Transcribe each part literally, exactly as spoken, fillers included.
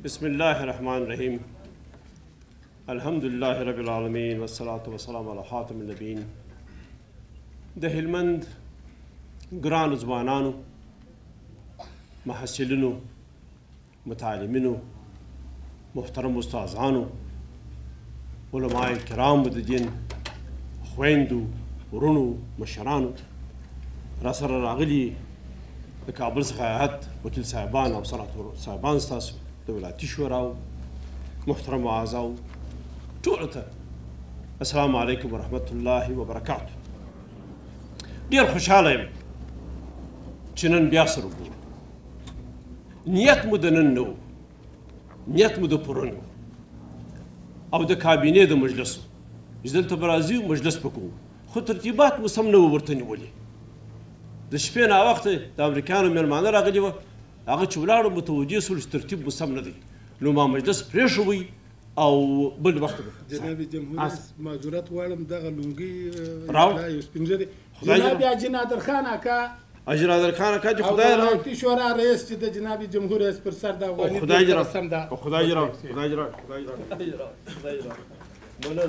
بسم الله الرحمن الرحيم. الحمد لله رب العالمين والصلاة والسلام على خاتم النبيين. د هلمند ګرانو ځوانانو، محصلینو، متعلمینو، محترم استادانو، علماء کرام د دین، خویندو، ورونو، مشرانو، را سره راغلي د کابل څخه هیات وکیل صاحبان او سناتور صاحبان، ستاسو د ولایتي شوراو محترمو اعضاو، ټولو ته السلام علیکم ورحمة الله وبرکاته. ډېر خوشحاله یم چې نن بیا سره وګورو. نیت مو د نن نه و، نیت مو د پرون او د کابینې د مجلس و چې دلته به راځي مجلس به کوو، خو ترتیبات مو سم نه وو ورته نیولي. د شپې ناوخته د امریکایانو مېلمانه راغلي وه، هغه چې ولاړو متوجه سول چې ترتیب مو سم نه دی، نو ما مجلس پرېښوی او بل وخت به جناب جمهور معذورت غواړم دغه لونګۍ راوړه یو سپین ږیری جناب حاجي نادر خان اکا حاجي نادر خان اکا چې خدای راوړي، ولایتي شورا رئیس چې د جناب جمهور رئیس پر سر د افغاني خدای دې سم ده راوړي، خدای دې راوړي، خدای دې راوړي، خدای دې راوړي، خدای دې راوړي، خدای دې راوړي. مننه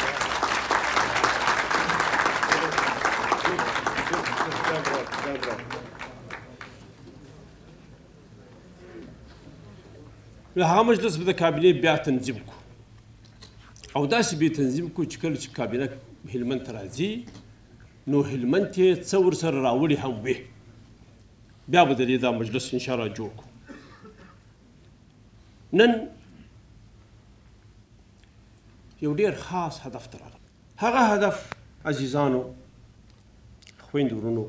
مننه. هغه مجلس به د کابینې بیا تنظیم کو او داسې به تنظیم کو چې کله چې کابینه هلمند ته راځي نو هلمند ته څه ورسره راوړي هم وي، بیا به د دې دا مجلس انشاءالله جوړ کړو. نن یو ډېر خاص هدف ته راغلم. هغه هدف عزیزانو، خویندو ورونو،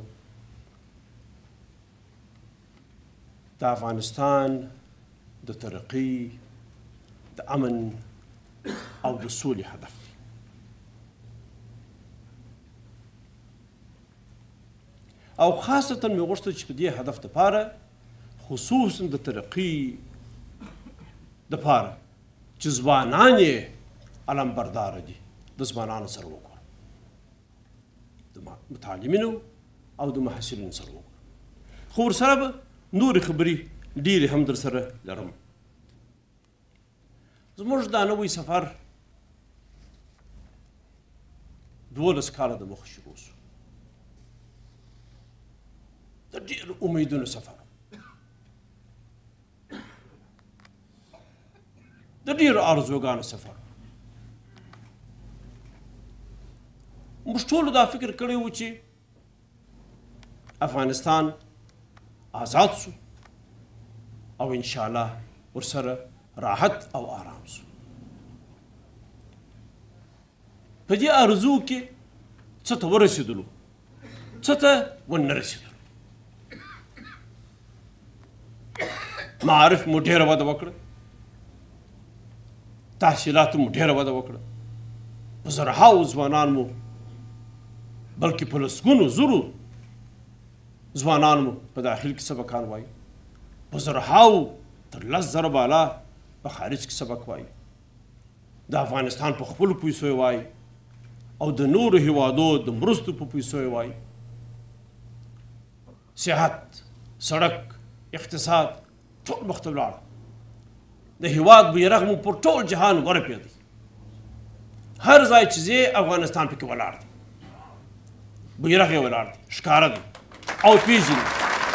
د افغانستان د ترقی، د امن او د سولې هدف دی. او خاصتا مې غوښتل چې په دې هدف دپاره، خصوصا د ترقی دپاره چې ځوانان یې علمبرداره دي، د ځوانانو سره وګورم، د متعلمینو او د محصلینو سره وګورم، خو ورسره به نورې خبرې ډېرې هم در سره لرم. زموږ دا نوی سفر دولس کاله د مخه شروع شو، د ډېرو امیدونو سفر، د ډېرو آرزوګانو سفر. موږ ټولو دا فکر کړی و چې افغانستان آزاد شو او انشاءالله ورسره راحت او آرام شو. په دې آرزو کې څه ته ورسېدلو، څه ته ونه رسېدلو. معارف مو ډېره وده وکړه، تحصیلاتو مو ډېره وده وکړه، په زرهاو ځوانان مو، بلکې په لسګونو زرو ځوانان مو په داخل کې سبقان وایي، په زرهاو تر لس زره بالا په خارج کې سبق وایي، د افغانستان په خپلو پیسو یې وایي او د نورو هیوادو د مرستو په پیسو یې وایي. صحت، سړک، اقتصاد ټول مخ ته ولاړ، د هیواد بیرغ مو پر ټول جهان ورپېدی، هر ځای چې ځې افغانستان پکې ولاړ دی، بیرغ یې ولاړ دی، ښکاره دی او پیژني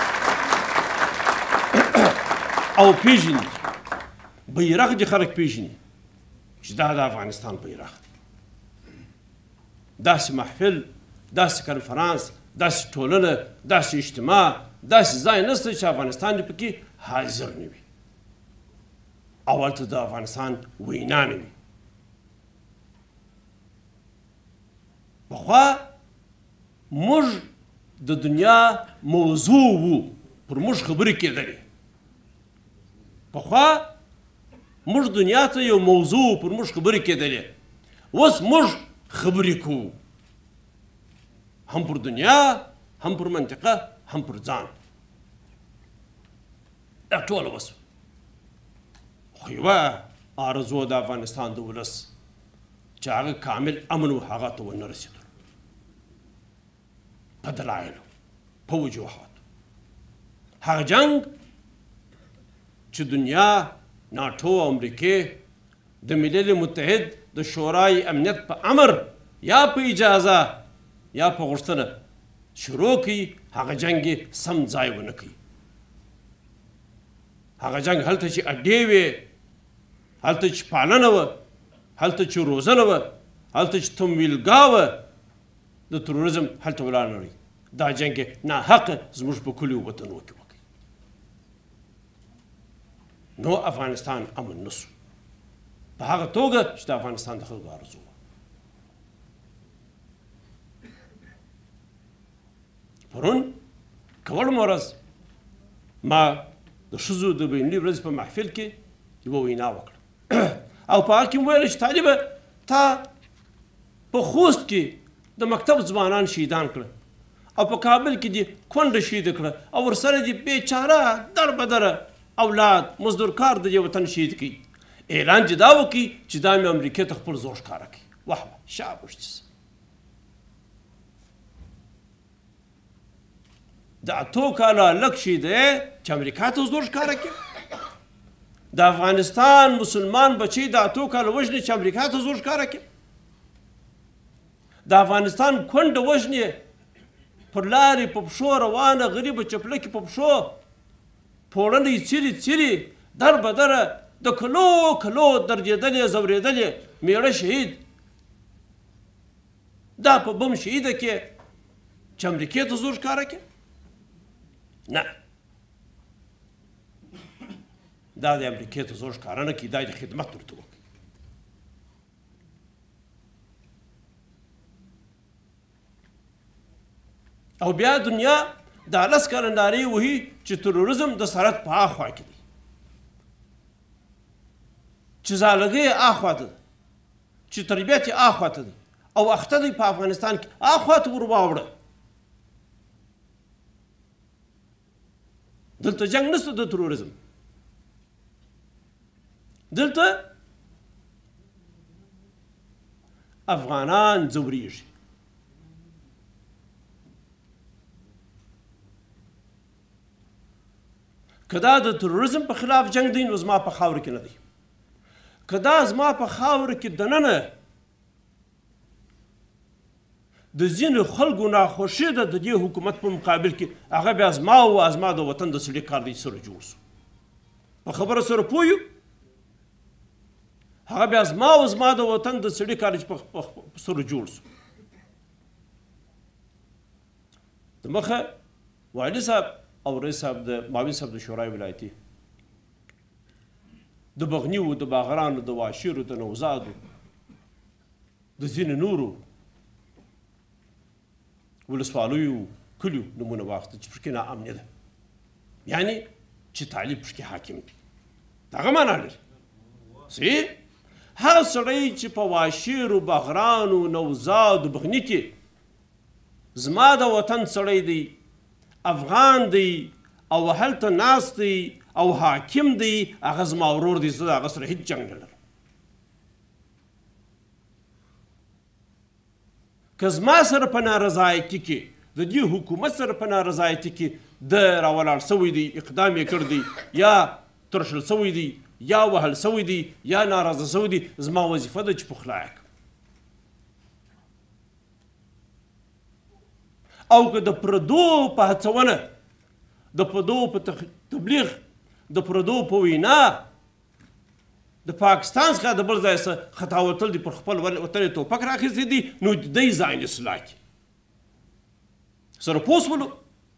او پیژني بیرغ دې خلک پیژني چې دا د افغانستان بیرغ دی. داسې محفل، داسې کنفرانس، داسې ټولنه، داسې اجتماع، داسې ځای نشته چې افغانستان دې پکې حاضر نه وي او هلته د افغانستان وینا نه وي. پخوا موږ د دنیا موضوع وو، پر موږ خبرې کېدلې. پخوا موږ دنیا ته یو موضوع پر موږ خبرې کېدلې، اوس موږ خبرې کوو، هم پر دنیا، هم پر منطقه، هم پر ځان. دا ټوله وسوه، خو یوه آرزو د افغانستان د ولس چې هغه کامل امن و، هغه ته ونه رسېدلو په دلایلو، په وجوهاتو. هغه جنگ چې دنیا ناټو او امریکې د ملل متحد د شورای امنیت په امر یا په اجازه یا په غوښتنه شروع کړي هغه جنګ یې سم ځای ونه کړي. هغه جنګ هلته چې اډې وې، هلته چې پالنه وه، هلته چې روزنه وه، هلته چې تمویلګاه وه، د تروریزم هلته ولاړ نه وي. دا جنګ یې ناحقه زموږ په کلیو وطنو کې وکړي. نو افغانستان امن نه سو په هغه توګه چې د افغانستان د خلکو آرزو وه. پرون کوړم ورځ ما د ښځو د بیني ورځې په محفل کې یوه وینا وکړه او په هغه کې مې ویل چې طالبه تا په خوست کې د مکتب ځوانان شهیدان کړه او په کابل کې دې کونډه شهیده کړه او ورسره دې بېچاره در بدره اولاد مزدور کار د دې وطن شهید کړي. اعلان چې دا وکړي چې دا مې امریکې ته خپل زور ښکاره کړي. واه واه شابوش. د اتو کاله لږ شهیده چې امریکا ته زور ښکاره کړي. د افغانستان مسلمان بچی د اتو کاله وژنې چې امریکا ته زور ښکاره کړي. د افغانستان کونډه وژنې پر لارې په پښو روانه غریبه چپلکې په پښو پوړنۍ څیرې څیرې در بدره د کلو کلو دردېدلې ځورېدلې میړه شهید دا په بم شهیده کې چې امریکې ته زور ښکاره کړي. نه دا د امریکې ته زور ښکاره نه کړي، دا د خدمت ورته وکړي. او بیا دنیا دا لس کاله نارې وهي چې تروریزم د سرحد په هاخوا کې دی، چې زالګۍ یې هاخوا ته ده، چې تربیت یې هاخوا ته ده او اخته دی په افغانستان کې هاخوا ته ور واوړه. دلته جنګ نشته د تروریزم، دلته افغانان ځورېږي. که دا د تروریزم په خلاف جنګ دی نو زما په خاوره کې نه دی. که دا زما په خاوره کې دننه د ځینو خلکو ناخوښي ده د دې حکومت په مقابل کې، هغه بیا زما او زما د وطن د سړي کار دی چې سره جوړ سو. په خبره سره پوه یو؟ هغه بیا زما او زما د وطن د سړي کار چې په سره جوړ سو. د مخه والي صاحب او رئیس صاحب د معاون صاحب د شورای ولایتي د بغنیو د باغرانو د واشیرو د نوزادو د ځینې نورو ولسوالیو کلیو نمونه واخیسته چې پکې ناامني ده، یعنې چې طالب پکې حاکم دی. دغه معنا لري. صحیح هغه سړی چې په واشیرو باغرانو نوزادو بغني کې زما د وطن سړی دی، افغان دی او هلته ناست دی او حاکم دی، هغه زما ورور دی، زه د هغه سره هېڅ جنګ نه لرم. که زما سره په نارضایتي کې د دې حکومت سره په نارضایتي کې د راولاړ سوی دی، اقدام یې کړ دی، یا ترشل سوی دی، یا وهل سوی دی، یا ناراضه سوی دی، زما وظیفه ده چې پخلا یې کړم. او که د پردو په هڅونه، د پردو په تبلیغ، د پردو په وینا د پاکستان څخه د بل ځای څخه خطا وتل دي، پر خپل وطن یې توپک راخیستی دي، نو د دی ځان اصلاح کړي. سره پوه شولو؟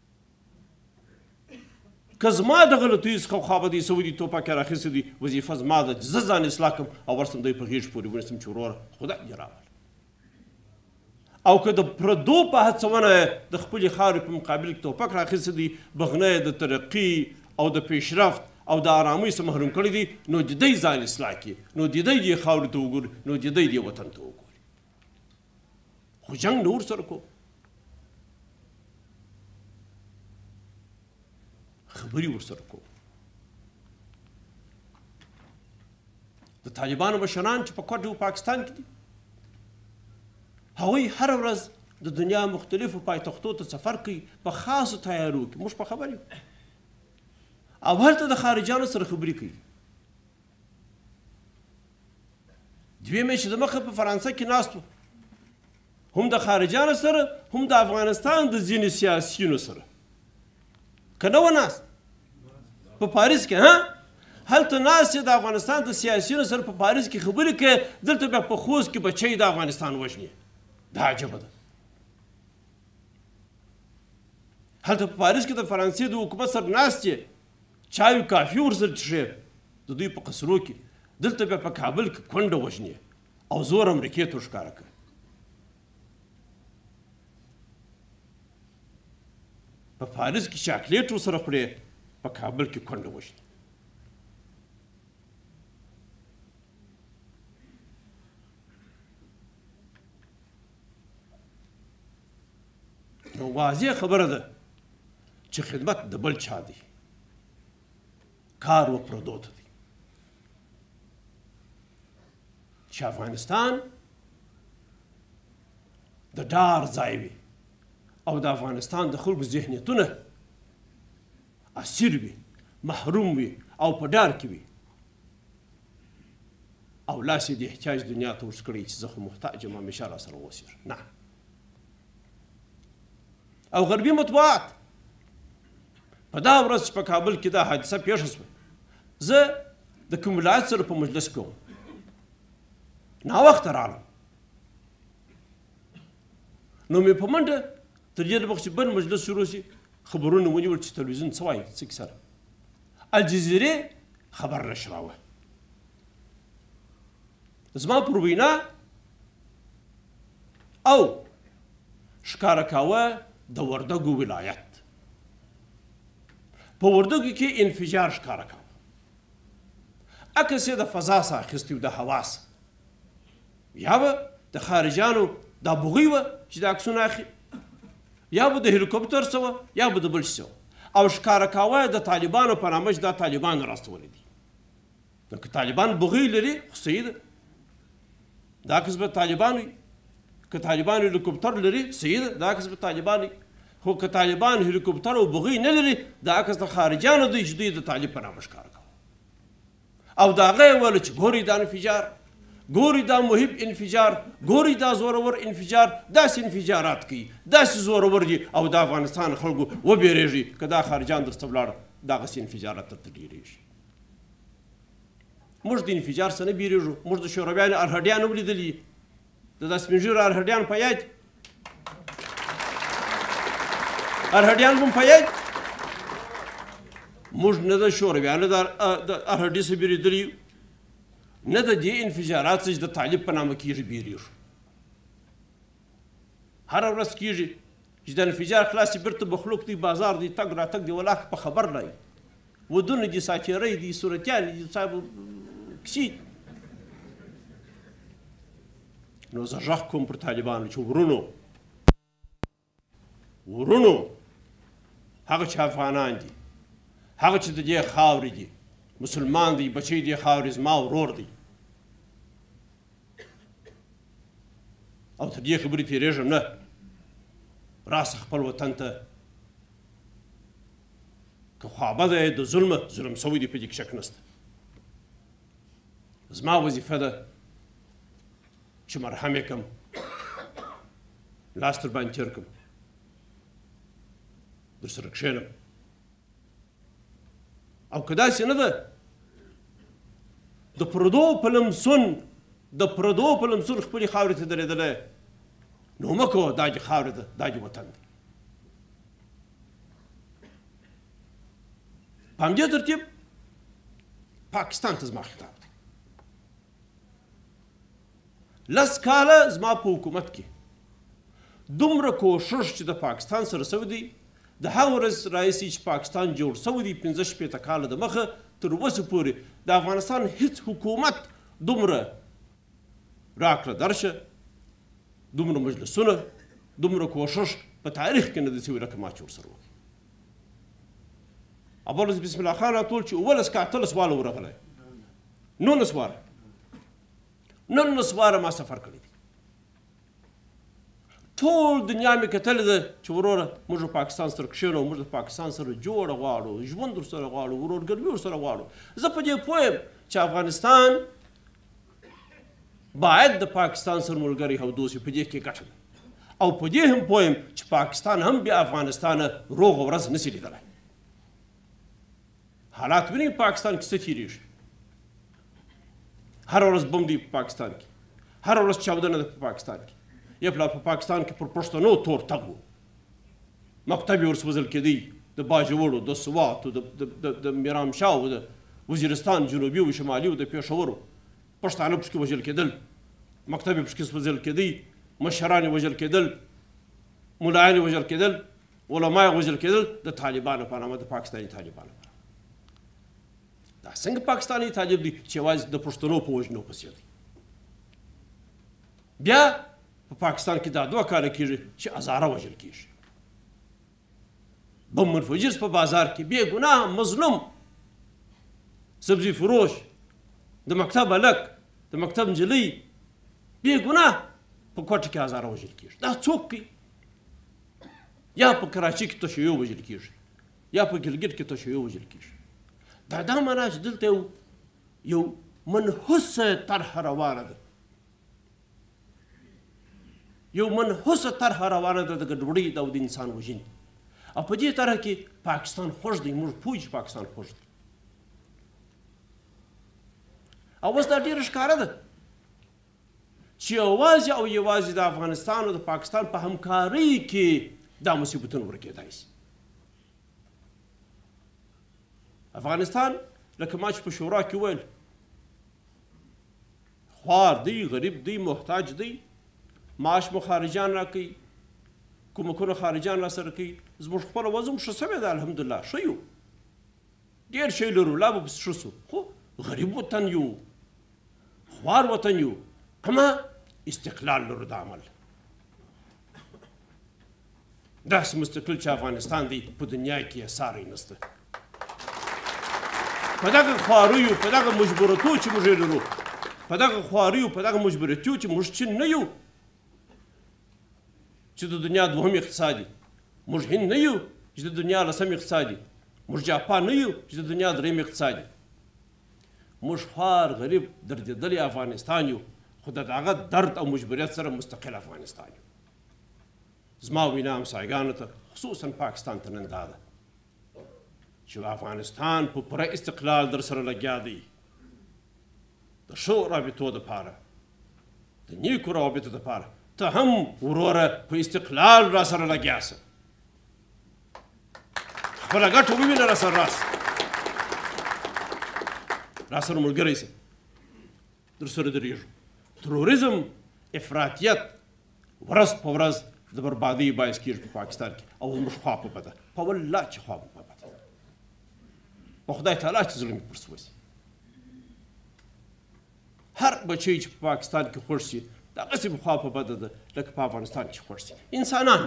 که زما د غلطیو څخه خوابدي سوي دي، توپک یې راخیستی دي، وظیفه زما ده چې زه ځان اصلاح کړم او ورسم دوی په غېږ پورې ونیسم چې وروره خدای دې راوله. او که د پردو په هڅونه د خپلې خاورې په مقابل کې توپک راخیستی دي، بغنه یې د ترقي او د پیشرفت او د آرامۍ څخه محروم کړی دي، نو د دی ځان اصلاح کړي، نو د دی دې خاورې ته وګوري، نو د دی دې وطن ته وګوري. خو جنګ نه ورسره کوو، خبرې ورسره کوو. د طالبانو مشران چې په کوټ پاکستان کې دي، هغوی هره ورځ د دنیا مختلفو پایتختو ته سفر کوي په خاصو تیارو کې، موږ په خبر یو، او هلته د خارجیانو سره خبرې کوي. دوې میاشتې دمخه په فرانسه کې ناست وو، هم د خارجیانو سره هم د افغانستان د ځینې سیاسیونو سره. که نه وه ناست په پاریس کې؟ ها هلته ناست یې د افغانستان د سیاسیونو سره په پاریس کې خبرې کوي، دلته بیا په خوست کې بچی د افغانستان وژني. دا عجبه ده. هلته په پاریس کې د فرانسې د حکومت سره ناست یې، چای کافي ورسره څښې د دوی په قصرو کې، دلته بیا په کابل کې کونډه وژني او زور امریکې ته ورښکاره کوي. په پاریس کې چاکلیټ ورسره خورې، په کابل کې کونډه وژني. نو واضح خبره ده چې خدمت د بل چا دی، کار و پردو ته دی. چې افغانستان د ډار ځای وي او د افغانستان د خلکو ذهنیتونه اسیر وي، محروم وي او په ډار کې وي، او لاس یې د احتیاج دنیا ته ورس کړی چې زه خو محتاج یم همیشه را سره اوسېږه. نه. او غربي مطبوعات په دا ورځ چې په کابل کې دا حادثه پیښه شوه، زه د کوم ولایت سره په مجلس کې وم، ناوخته راغلم، نو مې په منډه تر دې دمخه چې بل مجلس شروع شي خبرونه ونیول چې تلویزیون څه وایي، څه کیسه ده. الجزیرې خبر نشراوه زما پر وینا او ښکاره کاوه د وردګو ولایت. په وردګو کې انفجار ښکاره کاوه، عکس یې د فضا څخه اخیستی و، د هوا څخه، یا به د خارجیانو دا بوغۍ وه چې دا عکسونه اخلي، یا به د هلیکوپټر څه وه، یا به د بل شي څه وه، او ښکاره کاوه د طالبانو په نامه چې دا طالبانو راستولی دي. نو که طالبان بوغۍ لري خو صحیح ده، دا عکس به طالبان وي. که طالبان هلیکوپټر لري صحیح ده، دا عکس به طالبان وي. خو که طالبان هلیکوپټر او بوغۍ نه لري، دا عکس د خارجیانو دی چې دوی د طالب په نامه ښکاره کوي. او د هغه یې ویل چې ګورئ دا انفجار، ګورئ دا محب انفجار، ګورئ دا زورور انفجار، داسې انفجارات کوي، داسې زورور دي، او د افغانستان خلکو وبېرېږي که دا خارجیان درته ولاړ دغسې انفجارات درته ډېرېږي. موږ د انفجار څخه نه بیریږو، موږ د شورویانو ارهډیان هم لیدلي، د دا سپین ږیرو ارهډیان په یاد، ارهډیان هم په یاد. موږ نه د شورویانو د ارهډي څخه بیرېدلي، نه د دې انفجارات څخه چې د طالب په نامه کېږي بیریږو. هره ورځ کېږي چې د انفجار خلاص بیرته مخلوق دی، بازار دی، تګ راتګ دی، ولاکه په خبر نه وي، ودونه دي، ساچرۍ دي، صورتیان دي، صاحب کیسې. نو زه غږ کوم پر طالبانو چې ورونو ورونو هغه چې افغانان دي، هغه چې د دې خاورې دي، مسلمان دی، بچی دې خاورې زما ورور دی، او تر دې خبرې تېرېږم نه، راسه خپل وطن ته. که خوابه دی د ظلمه، ظلم سوی دی، په دې کې شک نشته. زما وظیفه ده چې مرهم یې کړم، لاس تر باندې تېر کړم، درسره کښېنم. او که داسې نه ده، د پردو په لمسون د پردو په لمسون خپلې خاورې ته درېدلی، نو مه کوه، دا دې خاورې ده، دا دې وطن دی. په همدې ترتیب پاکستان ته زما خطاب دی. لس کاله زما په حکومت کې دومره کوښښ چې د پاکستان سره سوی دی، د هغه ورځ راهیسې چې پاکستان جوړ سوی دی، پنځه شپېته کاله د مخه تر اوسه پورې د افغانستان هیڅ حکومت دومره راکړه درشه، دومره مجلسونه، دومره کوښښ په تاریخ کې نه دی سوی لکه ما چې ورسره وکړي. ابوالعز بسم الله خان راته چې اوولس که اتلس واله ورغلی، نولس واره نولس واره ما سفر کړی دی. ټول دنیا مې کتلې ده چې وروره موږ پاکستان سره کښېنو، موږ د پاکستان سره جوړه غواړو، ژوند ورسره غواړو، ورورګلوي ورسره غواړو. زه په دې پوه یم چې افغانستان باید د پاکستان سره ملګری او دوست په دې کې ګټه ده او په دې هم پوه یم چې پاکستان هم بیا افغانستان روغ ورځ نشي لیدلی حالات وینئ پاکستان کې څه تېرېږي هره ورځ بم دی په پاکستان کې هره ورځ چاودنه ده په پاکستان کې یا پلار په پاکستان کې پر پښتنو تور تګ و مکتب یې ورسوځل کېدی د باجوړو د سواتو د میرامشاو د وزیرستان جنوبي او شمالي او د پېښورو پښتانه پکې وژل کېدل مکتب یې پکې سوځل کېدی مشران یې وژل کېدل ملایان یې وژل کېدل علما یې وژل کېدل د طالبانو په نامه د پاکستاني طالبانو دا څنګه پاکستاني طالب دی چې یوازې د پښتنو په وژنو پسې دی بیا په پاکستان کې دا دوه کاله کېږي چې هزاره وژل کېږي بم منفجر په بازار کې بې ګناه مظلوم سبزي فروش د مکتب هلک د مکتب نجلۍ بې ګناه په کوټه کې هزاره وژل کېږي دا څوک کوي یا په کراچي کې تشیع وژل کېږي یا په ګلګت کې تشیع وژل کېږي دا دا معنا چې دلته یو منحوسه طرحه روانه ده یو منحوسه طرحه روانه ده د ګډوډۍ او د انسان وژنې او په دې طرح کې پاکستان خوښ دی موږ پوه چې پاکستان خوښ دی او اوس دا ډېره ښکاره ده چې یوازې او یوازې د افغانستان او د پاکستان په همکارۍ کې دا مصیبتونه ورکېدای شي افغانستان لکه ما چې په شورا کې ویل خوار دی غریب دی محتاج دی معاش مو خارجان راکوي کومکونه خارجان راسره کوي زموږ خپله وضع ښه شوې ده الحمدلله ښه یو ډېر شی لرو لا به پسې ښه سو خو غریب وطن یو خوار وطن یو اما استقلال لرو د عمل داسې مستقل چې افغانستان دی په دنیا کې یې ساری نشته په دغه خواریو په دغه مجبورتو چې موږ یې لرو په دغه خواریو په دغه مجبورتیو چې موږ چین نه یو چې د دنیا دوهم اقتصادي موږ هند نه یو چې د دنیا لسم اقتصادي موږ جاپان نه یو چې د دنیا دریم اقتصادي موږ خوار غریب دردېدلی افغانستان یو خو د هغه درد او مجبوریت سره مستقل افغانستان یو زما وینا همسایګانو ته خصوصا پاکستان ته نن دا ده چې افغانستان په پوره استقلال در سره لګیا دی د ښو رابطو دپاره د نیکو روابطو دپاره ته هم وروره په استقلال را سره لګیا شه خپله ګټه ووینه را سره راسه را سره ملګری شه در سره درېږو تروریزم افراطیت ورځ په ورځ د بربادۍ باعث کېږي په پاکستان کې او زموږ خوا په بده په والله چې خوا په بده په خدای تعالی چې ظلم یې پر سوځي هر بچی چې په پاکستان کې خوښ شي دغسې په خوا په بده ده لکه په افغانستان کې خوښ شي انسانان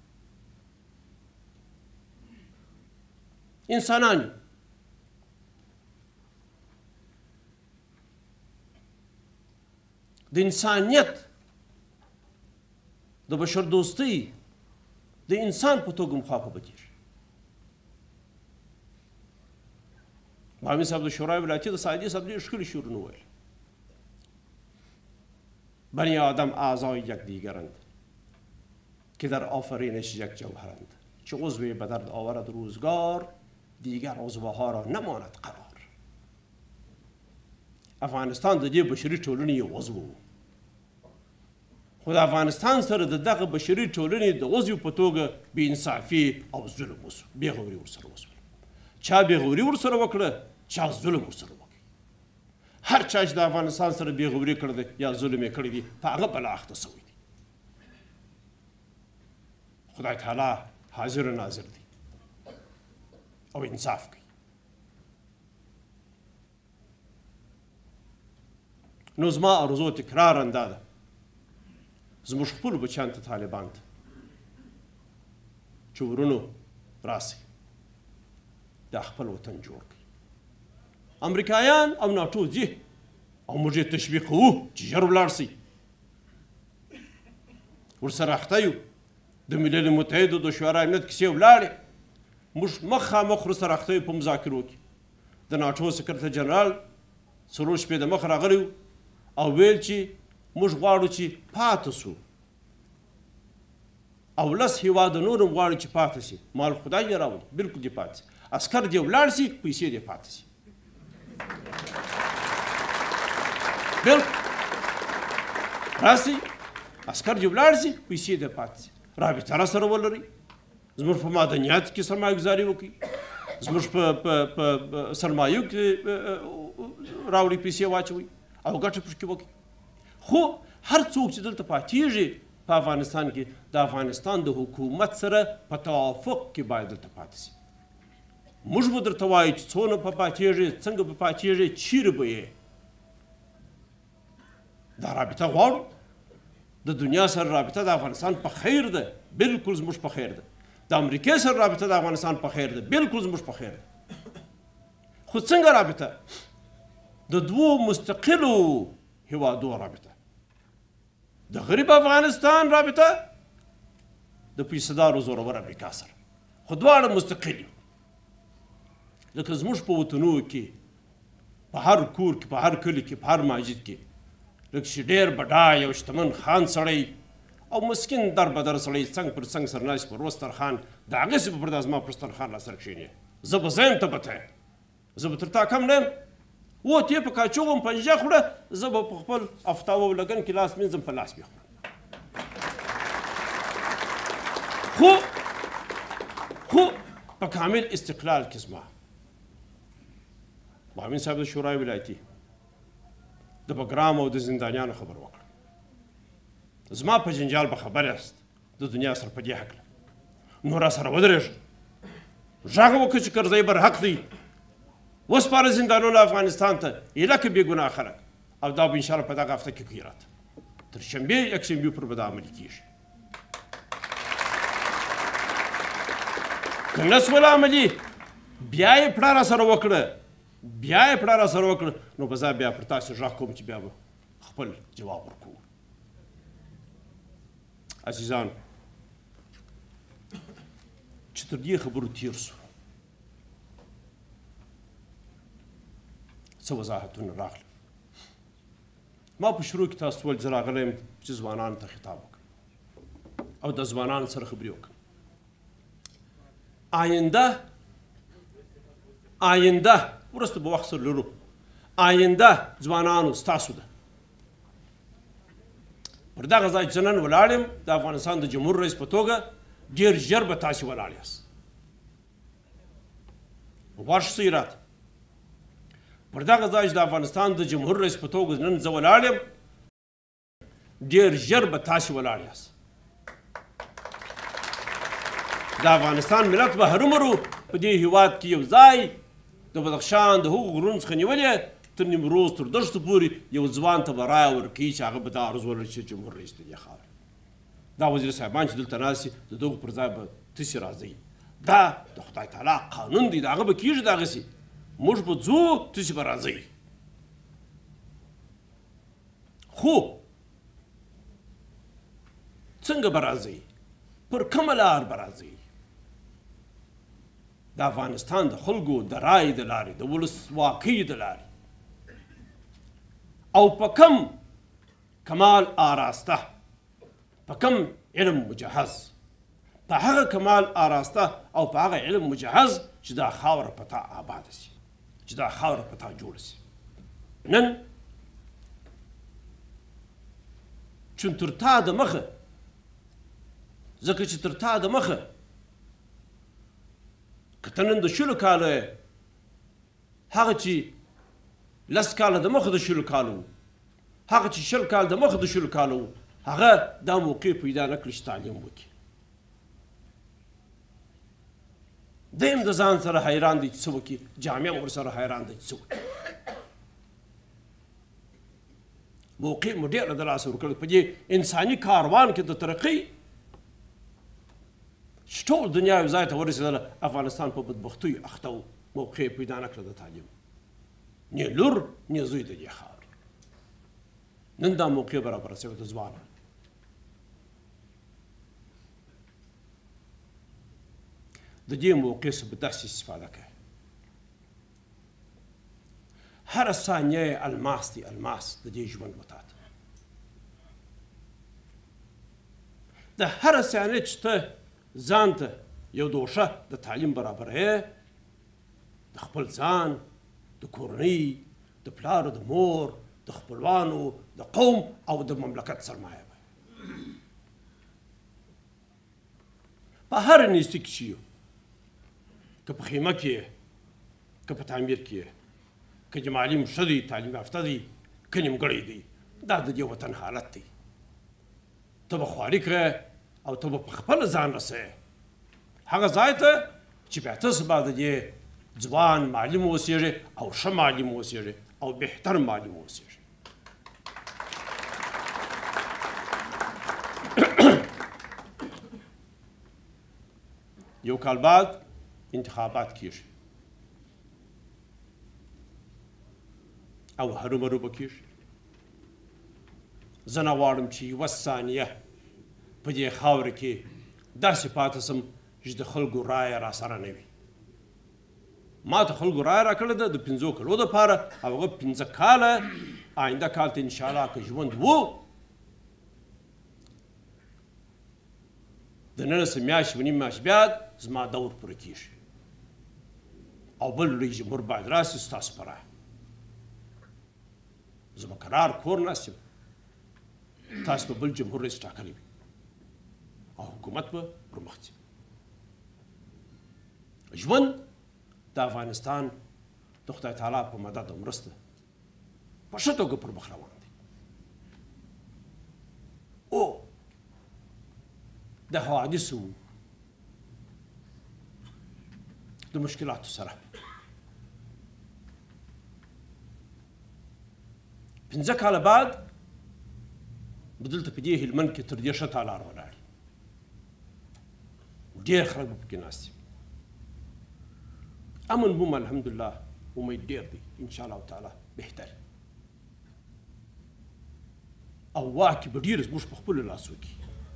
انسانان د انسانیت د بشر دوستۍ د انسان په توګه مخوا په بدېږي بهامي صاحب د شورای ولایتي د سعدي صاحب ډېر ښکلي شعرونه وویل بنی آدم اعضای یکدیگرند که در آفرینش یک جوهرند چه عضوی به درد آورد روزگار دیگر عضوها را نماند قرار افغانستان د دې بشري ټولنې یو عضو و خو د افغانستان سره د دغه بشري ټولنې د عضو په توګه بې انصافي او ظلم وسو بېغوري ورسره وسول چا بېغوري ورسره وکړه چا ظلم ورسره وکړ هر چا چې د افغانستان سره بېغوري کړی دی یا ظلم یې کړی دی په هغه بلا اخته سوی دی خدای تعالی حاضر و ناظر دی او انصاف کوي نو زما ارزو تکرارا دا ده زموږ خپلو بچیانو ته طالبان ته چې ورونو راسئ دا خپل وطن جوړ کړئ امریکایان او ناټو ځي او موږ یې تشویق کوو چې ژر ولاړ شئ ورسره اخته یو د ملل متحدو د شورای امنیت کیسې ولاړې موږ مخامخ ورسره اخته یو په مذاکرو کې د ناټو سکرتر جنرال څلور شپې د مخ راغلی او ویل چې موږ غواړو چې پاتې سو او لس هېواده نور هم غواړي چې پاتې شي. مال خدای یې راولي، بلکل دې پاتې شي. عسکر دې ولاړ شي، پیسې دې پاتې شي. بلکل راسئ، عسکر دې ولاړ شي، پیسې دې پاتې شي. رابطه را سره ولرئ، زموږ په معدنیاتو کې سرمایه ګزاري وکړئ، زموږ په سرمایو کې راوړئ، پیسې واچوئ او ګټه پکې وکړئ. خو هر څوک چې دلته پاتېږي په افغانستان کې د افغانستان د حکومت سره په توافق کې باید دلته پاتې شي. موږ به درته وایو چې څونه په پاتېږي، څنګه په پاتېږي، چیرې به یې. دا رابطه غواړو. د دنیا سره رابطه د افغانستان په خیر ده، بلکل زموږ په خیر ده. د امریکې سره رابطه د افغانستان په خیر ده، بلکل زموږ په خیر ده. خو څنګه رابطه؟ د دوو مستقلو هېوادو رابطه. د غریب افغانستان رابطه د پیسهدارو زورور امریکا سره، خو دواړه مستقل یو. لکه زموږ په وطنونو کې په هر کور کې، په هر کلي کې، په هر مسجد کې لکه چې ډېر بډای او شتمن خان سړی او مسکین در بدر سړی څنګ پر څنګ سره ناست پر وستر خان، د هغسې به پر دا زما پرستر خان را سره کښېنې. زه به زه یم، ته به ته یې، زه به تر تا کم نه یم. و ته په کاچوغم پنجه خوړه، زه به په خپل افتاوه او لګن کې لاس مینځم، په لاس مې خورم. خو خو په کامل استقلال کې زما مامین صاحب د شورای ولایتي د بګرام او د زندانیانو خبر وکړه. زما په جنجال به خبر یاست د دنیا سره په دې هکله. نو را سره ودرېږه، غږ وکړه چې کرزی برحق دی، وسپاره زندانونه افغانستان ته، ایله که بې ګناه خلک. او دا به انشاءالله په دغه هفته کې کوي راته، تر شنبې یکشنبې پر به دا عملي کېږي. که نه سول عملي، بیا یې پړه را سره وکړه، بیا یې پړه را سره وکړه، نو به زه بیا پر تاسو غږ کوم چې بیا به خپل جواب ورکوو. عزیزانو، چې تر دې خبرو تېر سو، څه وضاحتونه راغله. ما په شروع کې تاسو ول زه راغلی یم چې ځوانانو ته خطاب وکړم او د ځوانانو سره خبرې وکړم. آینده آینده وروسته به وخت سره لرو، آینده ځوانانو ستاسو ده. پر دغه ځای چې زه نن ولاړ یم د افغانستان د جمهور رئیس په توګه، ډېر ژر به تاسې ولاړ یاست. غوږ شئ راته. پر دغه ځای چې د افغانستان د جمهور رئیس په توګه نن زه ولاړ یم، ډېر ژر به تاسې ولاړ یاست. د افغانستان ملت به هرومرو په دې هېواد کې یو ځای د بدخشان د هغو غرونو څخه نیولې تر نیمروز تر دښتو پورې یو ځوان ته به رایه ورکوي چې هغه به دا عرض ولري چې جمهور رئیس د دې خاورې. دا وزیر صاحبان چې دلته ناست دي، د دغو پر ځای به تاسې راځئ. دا د خدای تعالی قانون دی، د هغه به کېږي دغسې. موږ به ځو، تاسې به راځئ. خو څنګه به راځئ؟ پر کومه لار به راځئ؟ د افغانستان د خلکو د رایې د لارې، د ولسواکۍ د لارې، او په کم کمال آراسته، په کم علم مجهز، په هغه کمال آراسته او په هغه علم مجهز چې دا خاوره په تا آباده شي، چې دا خاوره په تا جوړه شي. نن چون تر تا د مخه، ځکه چې تر تا د مخه که ته نن د شلو کاله هغه چې لس کاله د مخه د شلو کاله و، هغه چې شل کاله د مخه د شلو کاله و، هغه دا موقع پیدا نه کړي چې تعلیم وکړي. دی هم د ځان سره حیران دی چې څه وکړي، جامعه هم ورسره حیران دی چې څه وکړي. موقع مو ډېره د لاسه ورکړې په دې انساني کاروان کې د ترقۍ چې ټول دنیا یو ځای ته ورسېدله، افغانستان په بدبختیو اخته و، موقع یې پیدا نه کړه د تعلیم، نه لور نه زوی د دې خاورې. نن دا موقع برابره شوې د ځوانانو. د دې موقع څخه به داسې استفاده کوي. هره ثانیه الماس دی، الماس د دې ژوند به تا ته. د هره ثانیه چې ته ځان ته یو دوشه د تعلیم برابروې د خپل ځان د کورنۍ د پلار د مور د خپلوانو د قوم او د مملکت سرمایه به په هر نیستي کې چې یو که په خیمه کې یې که په تعمیر کې یې که چې معلم ښه دی تعلیم یافته دی که نیمګړی دی دا د دې وطن حالت دی ته به خواري کړې او ته به په خپله ځان رسوې هغه ځای ته چې بیا ته سبا د دې ځوان معلم اوسېږې او ښه معلم اوسېږې او بهتر معلم اوسېږې یو کال بعد انتخابات کیږي او هرومرو به کیږي زه نه غواړم چې یوه ثانیه په دې خاوره کې داسې پاته سم چې د خلکو رایه راسره نه وي ما ته خلکو رایه راکړې ده د پنځو کلو دپاره او هغه پنځه کاله آینده کال ته انشاءالله که ژوند و د نولس میاشتې و نیم میاشت بیا زما دور پوره کېږي او بل لوی جمهور باید راسي ستاسو په رایه زه به کرار کور ناست یم تاسو به بل جمهور رئیس ټاکلی وي او حکومت به پرمخ ځي ژوند د افغانستان د خدای تعالی په مدد او مرسته په ښه توګه پر مخ روان دی او د حوادثو د مشکلاتو سره پنځه کاله بعد به دلته په دې هلمند کې تر دې ښه تالار ولاړ ډېر خلک به پکې ناست وي امن بوم الحمدلله امید ډېر دی انشاءالله تعالی بهتر او واک به ډېر زموږ په خپلو لاسو کې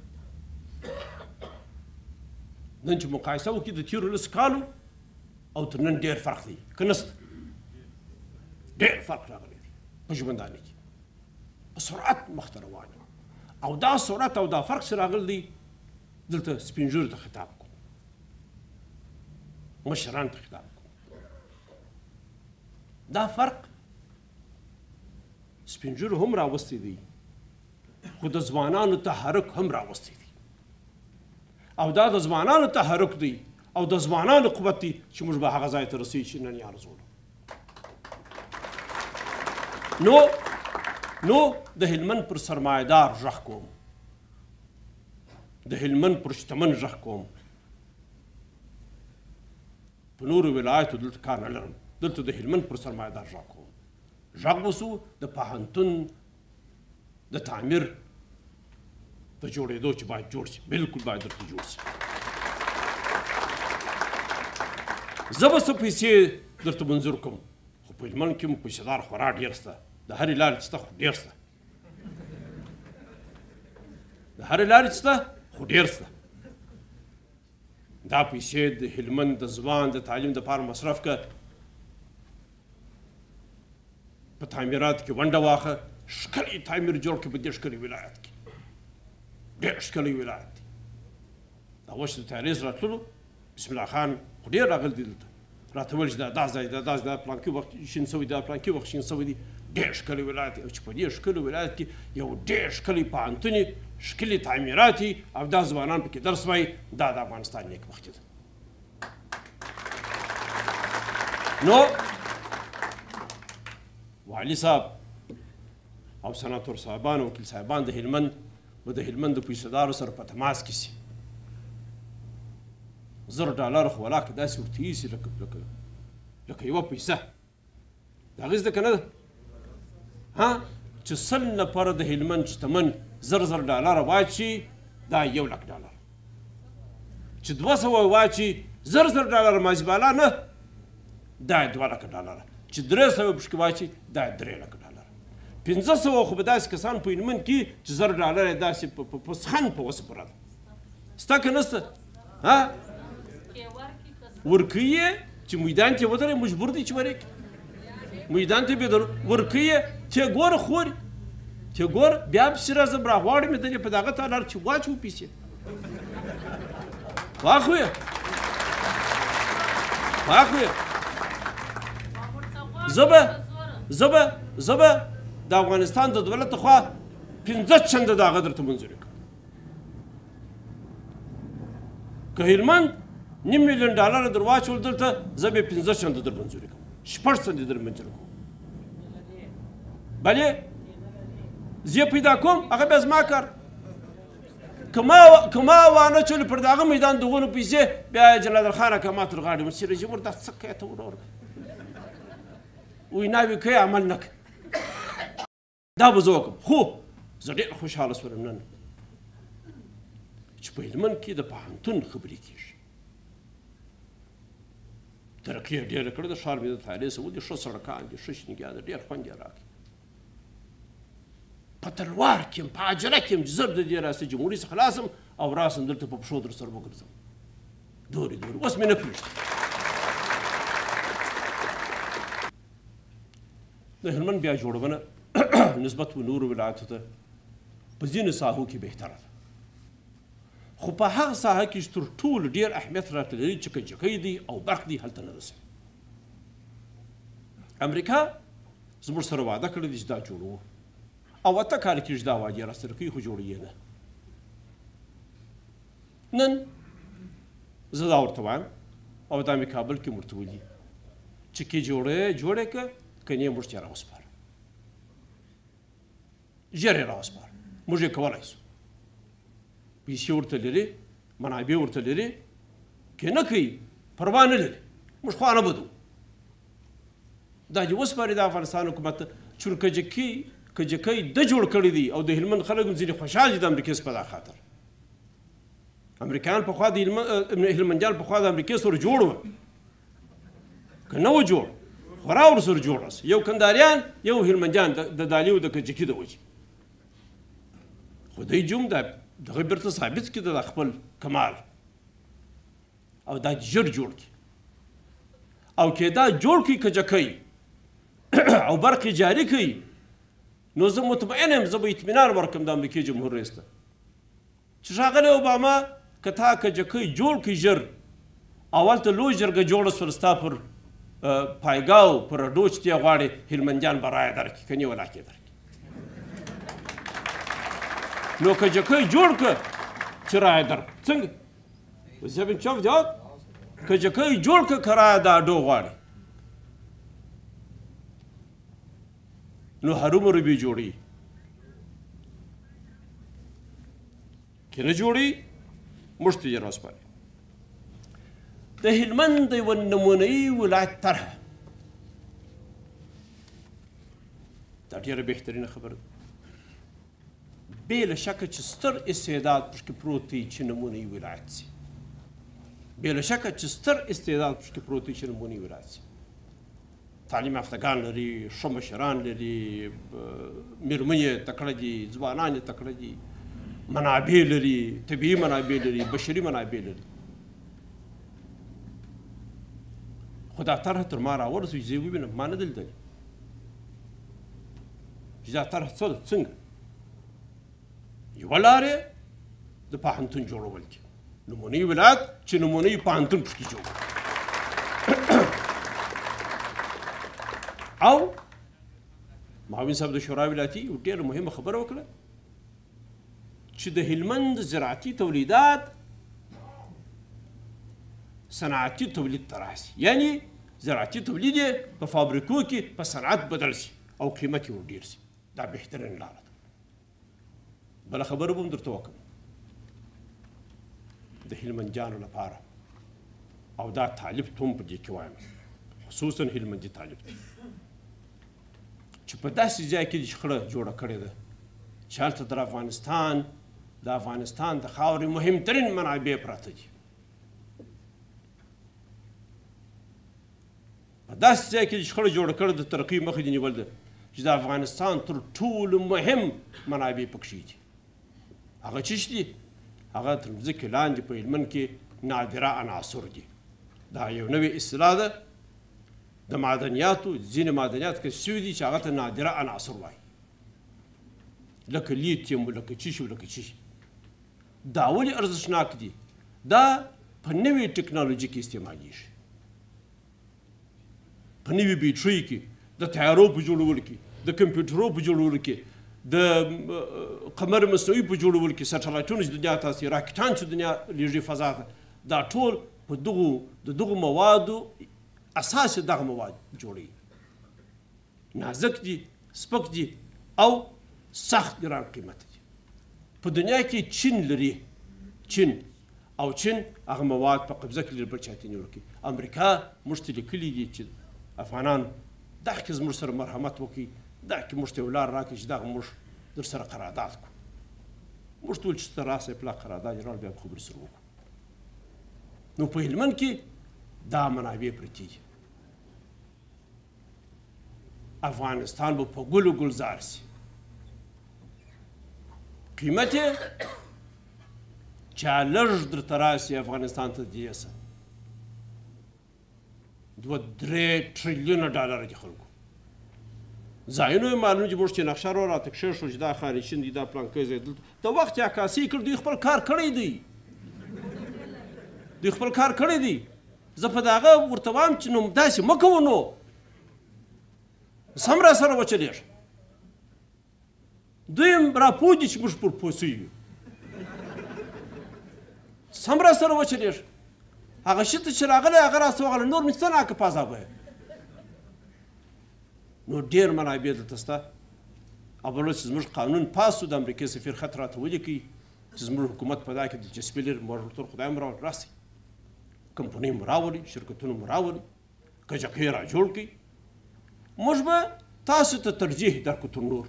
نن چې مقایسه وکړي د تېرو لسو کالو او تر نن ډېر فرق دی که نسته ډېر فرق راغلی دی په ژوندانه کې په سرعت مخته روان او دا سرعت او دا فرق چې راغلی دی دلته سپین ږیرو ته خطاب کوم مشرانو ته خطاب کوم دا فرق سپین ږیرو هم راوستی دی خو د ځوانانو تحرک هم راوستی دی او دا د ځوانانو تحرک دی او د ځوانانو قوت دی چې موږ به هغه ځای ته رسوي چې نن یې ارزولو نو نو د هلمند پر سرمایهدار غږ کوم د هلمند پر شتمن غږ کوم په نورو ولایتو دلته کار نه لرم دلته د هلمند پر سرمایهدار غږ کوم غږ وسو د پوهنتون د تعمیر د جوړېدو چې باید جوړ شي بلکل باید درته جوړ شي زه به څه پیسې درته منظور کوم خو په هلمند کې مو پیسهدار خورا ډېر شته د هرې لارې چې شته خو ډېر شته د هرې لارې چې شته خو ډېر شته دا پیسې د هلمند د ځوان د تعلیم دپاره مصرف کړه په تعمیراتو کې ونډه واخه ښکلی تعمیر جوړ کړه په دې ښکلي ولایت کې ډېر ښکلی ولایت دی دا اوس د تحریز راتللو بسم الله خان خو ډېر راغلی دی دلته راته ویل چې دا دا ځای دا دا دا پلانکي وخت شین سوی دا پلانکي وخت شین سوی دی ډېر ښکلی ولایت دی او چې په دې ښکلي ولایت کې یو ډېر ښکلی پوهنتون یې ښکلي تعمیرات یې او دا ځوانان پکې درس وایي دا د افغانستان نیکبختي ده نو والي صاحب او سناتور صاحبان او وکیل صاحبان د هلمند به د هلمند د پیسهدارو سره په تماس کې شي زر ډالر خو ولاکه داسې ورته ایسي لکه لکه لکه یوه پیسه د هغې زده که نه ده ها چې سل نفره د هلمند شتمن زر زر ډالره واچي دا یو لک ډالر چې دوه سوه واچي زر زر ډالره مازي بالا نه دا یې دوه لکه ډالره چې درې سوه پکښې واچي دا یې درې لکه ډالره پنځه سوه خو به داسې کسان په هلمند کې چې زر ډالره یې داسې په سخن په وسه پوره ده شته که نشته ها ورکوي یې چې میدان ته ودرې مجبور دی چې ورکړي میدان ته بېدر ورکوي یې ته ګوره خوري ته ګوره بیا پسې راځم راغواړم یې دلې په دغه تالار چې واچوو پیسې واخویا واخویا زبه زبه زبه د افغانستان د دولت خوا پنځه چنده دغه درته منظوري کړم که هلمند نیم میلیون ډالر در واچول دلته زه به پنځه چنده در منظوري کوم شپږ چنده در منظوري کوم بلې زه پیدا کوم هغه بیا زما کار که ما وانه چولې پر دغه میدان د ونو پیسې بیا جلال خانه که ما تر غاړې مسیر رژیم ور دا څه کوې ته ورور ویناوې کوې عمل نه کوې دا به زه وکړم خو زه ډېر خوشحاله شوم نن چې په هلمند کې د پوهنتون خبرې کېږي ترقي یې ډېره کړې ده ښار مې د طالع سه ولي ښه سړکان دي ښه شنګیا ده ډېر خوند یې راکړي په تلوار کې یم په عجله کې یم چې زر د دې راسته جمهوري څخه خلاصم او راسم دلته په پښو در سره وګرځم دورې دورې اوس مې نه پرېږدي د هلمند بیا جوړونه نسبت و نورو ولایتو ته په ځینو ساحو کې بهتره ده خو په هغه ساحه کې چې تر ټولو ډېر اهمیت راته لري چې کجکۍ دی او برق دی هلته نه رسوي امریکا زموږ سره وعده کړې ده چې دا جوړوو او اته کاله کېږي دا وعدې راسره کوي خو جوړوي یې نه نن زه دا ورته وایم او دا مې کابل کې ورته ولي چې کې جوړه جوړه که که نه یې موږ ته یې راوسپاره ژر یې راوسپاره موږ یې کولی شو پیسې ورته لري منابع ورته لري که نه کوي پروا نه لري موږ خوا نه بدو دا دې وسپاري د افغانستان حکومت ته چون کجکي کجکۍ ده جوړ کړی دی او د هلمند خلک هم ځینې خوشحال دي د امریکې په دا خاطر امریکایان پخوا د هلمندیان پخوا د امریکې سره جوړ وه که نه و جوړ خورا ورسره جوړ هست یو کنداریان یو هلمندیان د دالي او د کجکي د وجې خو دی جوم دا دغه بیرته ثابت کړي د خپل کمال او دا ژر جوړ کړي او که دا جوړ کړي کجکۍ او برق جاري کړي نو زه مطمئن یم زه به اطمینان ورکړم د امریکې جمهور رئیس ته چې ښاغلی اوباما که تا کجکۍ جوړ کړي ژر او هلته لوی جرګه جوړه شول ستا پر پایګاو پر اډو چې ته یې غواړې هلمندیان به رایه درکړي که نه ولاکې درکړي نو کجکۍ جوړ کړه چې رایه درکړه څنګه وزیبن چوف جواب کجکۍ جوړ کړه که رایه د اډو غواړي نو هرومرو به جوړي که نه جوړي موږ ته یې راوسپاري د هلمند د یوه نمونهیي ولایت طرحه دا ډېره بهترینه خبره ده بې له شکه چې ستر استعداد پکې پروت دی چې نمونهیي ولایت شي بې له شکه چې ستر استعداد پکې پروت دی چې نمونهیي ولایت شي تعلیم یافتگان لري ښه مشران لري میرمنې یې تکړه دي ځوانان یې تکړه دي منابع لري طبیعي منابع لري بشري منابع لري خو دا طرحه تر ما راورسوي چې زه یې ووینم ما نه ده لیدلې چې دا طرحه څه ده څنګه یوه لار یې د پوهنتون جوړول دي نمونهیي ولایت چې نمونهیي پوهنتون پکې جوړ او معاون صاحب د شورا ولایتي یو ډېره مهمه خبره وکړه چې د هلمند زراعتي تولیدات صنعتي تولید ته راشي یعنی زراعتي تولید یې په فابریکو کې په صنعت بدل شي او قیمت یې ور ډېر شي دا بهترین لاره ده بله خبره به هم درته وکړم د هلمندیانو لپاره او دا طالب ته هم په دې کې وایم خصوصا هلمندي طالب دی چې په داسې ځای کې شخړه جوړه کړې ده چې هلته د افغانستان د افغانستان د خاورې مهمترین منابع پراته دي په داسې ځای کې شخړه جوړه کړې د ترقۍ مخې دې نیول ده چې د افغانستان تر ټولو مهم منابع پکښې دي هغه څه دي هغه تر مځکې لاندې په هلمند کې نادره عناصر دي دا یو نوې اصطلاح ده د معدنیاتو ځینې معدنیات کشف شوي دي چې هغه ته نادره عناصر وایي لکه لیتیم لکه چیشي لکه چیشي دا ولې ارزښتناک دي دا په نوې ټکنالوژي کې استعمالیږي، په نوې بیټرۍ کې، د تیارو په جوړولو کې، د کمپیوټرو په جوړولو کې، د قمر مصنوعي په جوړولو کې، سټلایټونه چې دنیا ته هستي، راکټان چې دنیا لیږي فضا ته، دا ټول په دغو د دغو موادو اساس یې دغه مواد جوړوي. نازک دي، سپک دي او سخت ګران قیمته دي. په دنیا کې چین لري، چین او چین هغه مواد په قبضه کې لري، بل چا ته نیول کوي. امریکا موږ ته لیکلي دي چې افغانان دغه کې زموږ سره مرحمت وکړي، دغه کې موږ ته یو لار راکړي چې دغه موږ در سره قرارداد کړو. موږ ټول چې ته راسئ پلا قرارداد یې راوړ، بیا به خبرې سره وکړو. نو په هلمند کې دا منابع پرتې دي. افغانستان به په ګلو ګلزار سي. قیمت یې چا لږ درته راسي افغانستان ته دې سه دوه درې ټریلیونه ډالره دي خلکو. ځایونه یې معلوم چې موږ چې نقشه را راته کښېښو چې دا خانشین دي، دا پلانکی ځای دلته د وخت یې عکاسي کړ. دوی خپل کار کړی دی، دوی خپل کار کړی دی. زه په دغه ورته وایم چې نو داسې مه کوو، نو سم را سره وچلېږه. دوی هم راپوه دي چې موږ پر پوه سوي یو، سم را سره وچلېږه. هغه شي ته چې راغلی هغه راسته وغله، نور مې څه ناکه په عذابه یم. نو ډېر منابع دلته شته. او بل چې زموږ قانون پاس و، د امریکې سفیر خط راته ولیکئ چې زموږ حکومت په دا کې دلچسپي لري. موږ ورته خدای م راوړي، راسئ کمپنۍ مو راولئ، شرکتونه مو راولئ، کجکۍ را جوړ کړئ. موږ به تاسو ته ترجیح درکړو تر نور.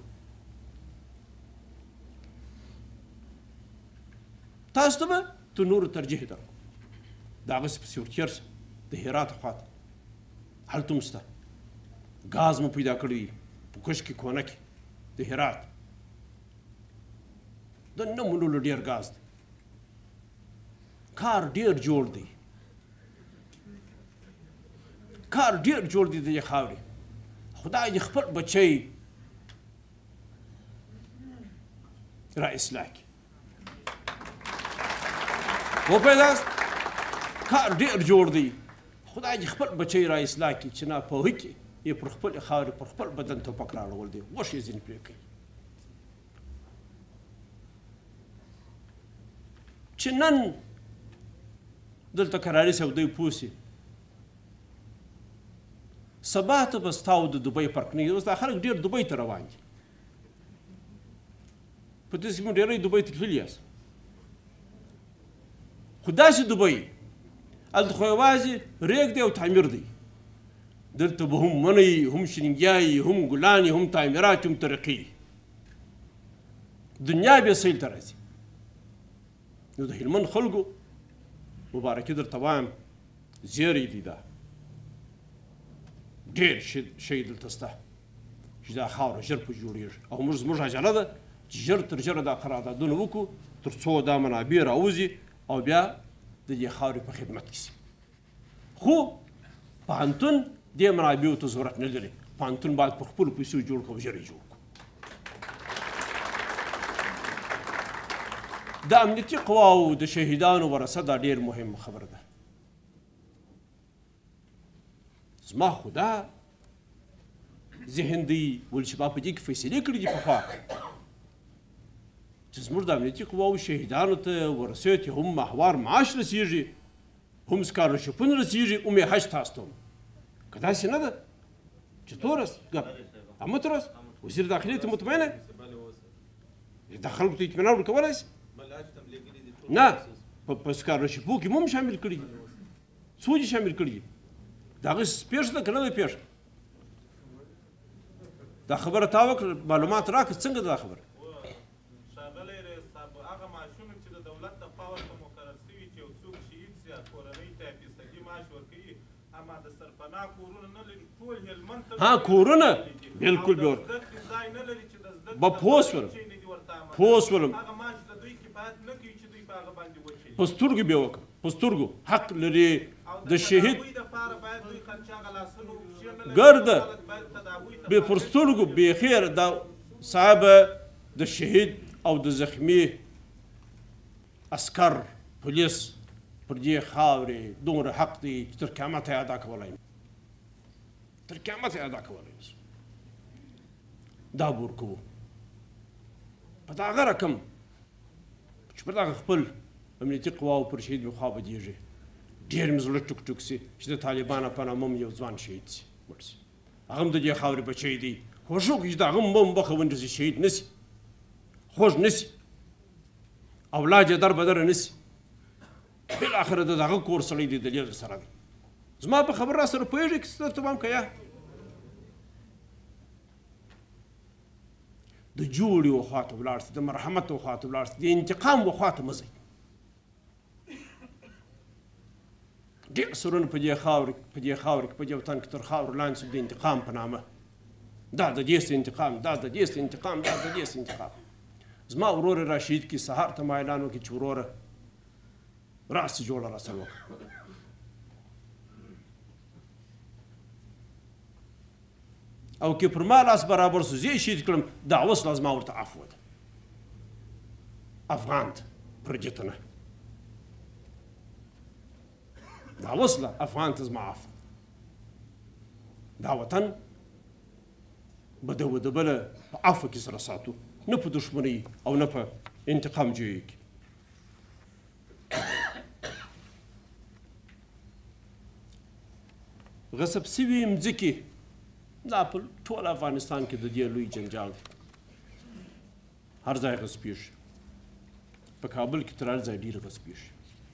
تاسو ته به تر نورو ترجیح درکړو. د هغسې پسې ورتېر شه د هرات خواته، هلته هم شته. ګاز مو پیدا کړی دی په کش کې، کونه کې د هرات د نه منلو ډېر ګاز دی. کار ډېر جوړ دی، کار ډېر جوړ دی د دې خاورې. خدای دې خپل بچی را اصلاح کړي. وپوهېداست؟ کار ډېر جوړ دی. خدای دې خپل بچی را اصلاح کړي چې ناپوهي کې یې پر خپلې خاورې پر خپل بدن توپک راړول دی، غوښې یې ځینې پرې کوي. چې نن دلته کراري سودۍ پوه سي، سبا ته به ستا او د دوبۍ فرق نه وي. اوس دا خلک ډېر دوبۍ ته روان دي. په دې سیمو ډېری دوبۍ ته تللي یاست، خو داسې دوبۍ هلته خو یوازې ریګ دی او تعمیر دی. دلته به هم منی، هم شرنګیایي، هم ګلانې، هم تعمیرات، هم ترقي. دنیا بیا سیل ته راځي. نو د هلمند خلکو مبارکي درته وایم، زیری دی دا ډېر شی دلته شته چې دا خاوره ژر په جوړېږي. او موږ زموږ عجله ده چې ژر تر ژره دا قراردادونه وکړو تر څو دا منابع راوځي او بیا د دې خاورې په خدمت کې شي. خو پوهنتون دې منابعو ته ضرورت نه لري. پوهنتون باید په خپلو پیسو جوړ کړو، ژر یې جوړ کړو. د امنیتي قواو د شهیدانو ورثه دا ډېر مهم خبره ده. زما خو دا ذهن دی ولشباب په دې کې فیصلې کړي دي پخوا چې زموږ د امنیتي قواو شهیدانو ته ورثې ته هم ماهوار معاش رسیږي، هم سکالرشیپونه رسیږي، هم یې حج تاسو ته هم. که داسې نه ده چې تورس امه تورس وزیر داخلي ته مطمئنه دا خلکو ته اطمینان ورکولی شي؟ نه، په سکالرشیپو کې هم شامل کړي دي. څو دي شامل کړي دي؟ د هغه پېښه ده که نه ده پېښه؟ دا خبره تا وکړه، معلومات راکړه، څنګه ده دا خبره؟ ښاغلی رئیس صاحب، هغه معاشونه چې د دولت لخوا ورته مقرر سوي چې یو څوک شهید سي یا کورنۍ ته یې فیصدي معاش ورکوي، اما د سرپناه کورونه نه لري، ټول هلمند ته ها کورونه بالکل به ورته ځای نه لري چې د زده به پوه شولم پوه شولم هغه معاش د دوی کفایت نه کوي چې دوی په هغه باندې وچوي. په سترګو به یې وکړه، په سترګو حق لري د شهید ګرده به پر سترګو بخیر دا صاحب د شهید او د زخمی عسکر پولیس پر دې خاورې دومره حق دی چې تر قیامته یې ادا کولی تر قیامته یې ادا کولی نشو دا به ورکوو په دغه رقم چې پر دغه خپل امنیتي قواو پر شهید مې خوا بدېږي ډېر مې زړه ټوک ټوک سي چې د طالبانو په نامه م یو ځوان شهید سي مړ سي هغه هم د دې خاورې بچی دی خوښ وکړي چې د هغه هم مخه ونډسي شهید نه سي خوږ نه سي اولاد یې در بدره نه سي بالاخره د دغه کور سړی دی د دې سره دی زما په خبر را سره پوهېږې که څه درته وایم که یا د جوړې و خواته ولاړ سي د مرحمت و خواته ولاړ سي د انتقام و خواته مه ځئ ډېر سرونه په دې خاورې په دې خاورې کې په دې وطن کې تر خاورو لاندې سو د انتقام په نامه دا د دې څه انتقام دا د دې څه انتقام دا د دې څه انتقام زما ورور یې را شهید کړي سهار ته ما اعلان وکړي چې وروره راسې جوړه راسره وکړه او که پر ما لاس برابر سو زه یې شهید کړم دا اوس لا زما ورته عفو ده افغان ته پر دې ته نه دا اوس لا افغان ته زما عفو دا وطن به د د بله په عفو کې سره ساتو نه په دښمنۍ او نه په انتقام جوړي کې غصب سوي مځکې دا په ټول افغانستان کې د دې لوی جنجال هر ځای غصبېږي په کابل کې تر هر ځای ډېر غصبېږي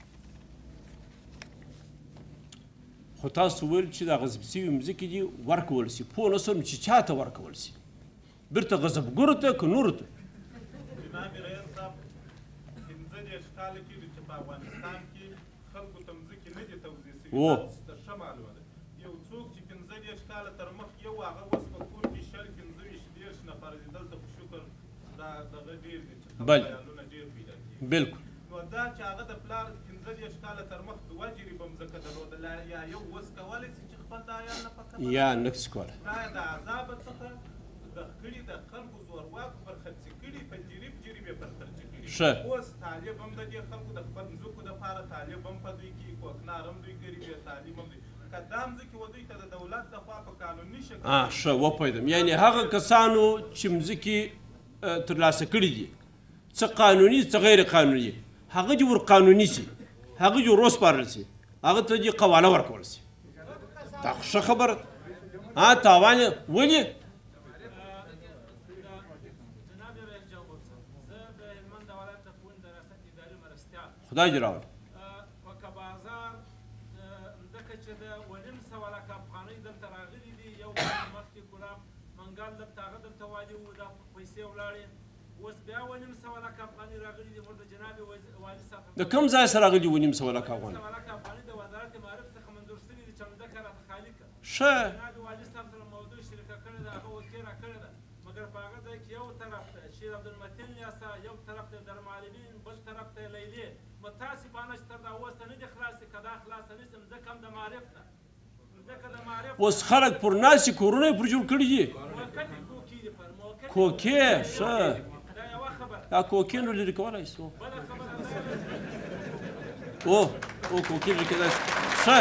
خو تاسو ویل چې دا غصب سوي مځکې دي ورکول سي پوه نه سوم چې چا ته ورکول سي بیرته غصبګرو ته که نورو ته جناب رئیس صاحب پنځه دېرش کاله کېږي چې په افغانستان کې خلکو ته مځکې نه دي توزیع سوي تاسو ته ښه معلومه ده یو څوک چې پنځه دېرش کاله تر مخ یو هغه اوس په کور کې شل پنځه ویشت دېرش نفره دي دلته خو شکر دا دغه ډېر دي چې خبریالونه ډېر پیدا کېږي بلکل نو دا چې هغه د پلار پنځه دېرش کاله تر مخ دوه جریبه مځکه درلودله یا یو اوس کولی شي چې خپل د عیال نه پکه یا نکس کولی دا د عذابه څخه د کړي د خلکو زورواکو پر خرڅې کړي په جریب جریب یې پر خرڅې کړي اوس طالب هم د دې خلکو د خپل مځکو دپاره طالب هم په دوی کې کوکنار هم دوی ګري وي تعلیم هم دوی که دا مځکې و دوی ته د دولت لخوا په قانوني شکل ښه وپوهېدم یعنې هغه کسانو چې مځکې ترلاسه کړي دي څه قانوني څه غیر قانوني هغه دې ور قانوني سي هغه دې ور وسپارل سي هغه ته دې قواله ورکول سي دا خو ښه خبره ها تاوان یې ولې خدای دې راوړي په کبازار مځکه چې د اوه نیم سوه لکه افغانۍ دلته راغلي دي یو کال مخکې ګلاب منګل دلته هغه دلته والي وو دا پیسې ولاړې اوس بیا اوه نیم سوه لکه افغانۍ راغلي دي موږ د جناب والي صاحب د کوم ځای سره راغلي اوه نیم سوه لکه افغانۍ سوه لکه افغانۍ د وزارت معارف څخه منظور شوي دي چې مځکه راته خالي کړه ښه جناب والي صاحب سره موضوع شریکه کړې ده هغه اوکې راکړې ده مګر په هغه ځای کې یو طرف ته شیر عبدالمتین یاسا یو طرف ته درمعلمین بل طرف ته لیلې متاسفانه چې تر دا اوسه نه دي خلاصې که دا خلاصه نه شي مځکه هم د معارف ده مځکه د معارف اوس خلک پر ناستې کورونه یې پر جوړ کړي دي موقتې کوکې دي پر موقتې کوکې ښه دا یوه خبره دا کوکې نو لرې کولی شو بله خبره او او کوکې لرې کېدای شي ښه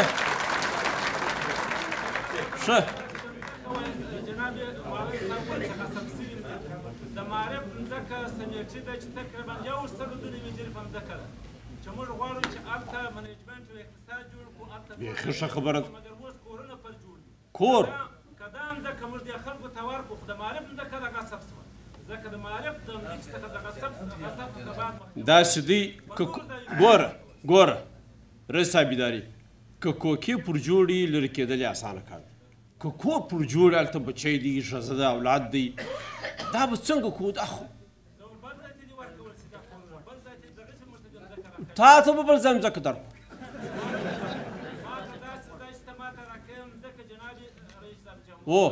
ښه جناب والي صاحب وویل چې غصب سوي مځکه د معارف مځکه سمیټي ده چې تقریبا یو سلو دوه نوي جریبه مځکه ده چې موږ غواړو چې هلته منیجمنټ او اقتصاد جوړ کړو هلته بیخي ښه خبره ده مګر اوس کورونه پر جوړ دي کور که دا مځکه موږ دې خلکو ته ورکړو خو د معارف مځکه د غصب شوه ځکه د معارف د مځکې څخه د غصب غصب څخه بعد داسې دی که ګوره ګوره رئیس صاحب اداري که کوکې پر جوړي لرې کېدل یې اسانه کار دی که کور پر جوړ هلته بچی دی ښځه ده اولاد دی دا به څنګه کوو دا خو تا ته به بل ځای مځکه درکړو او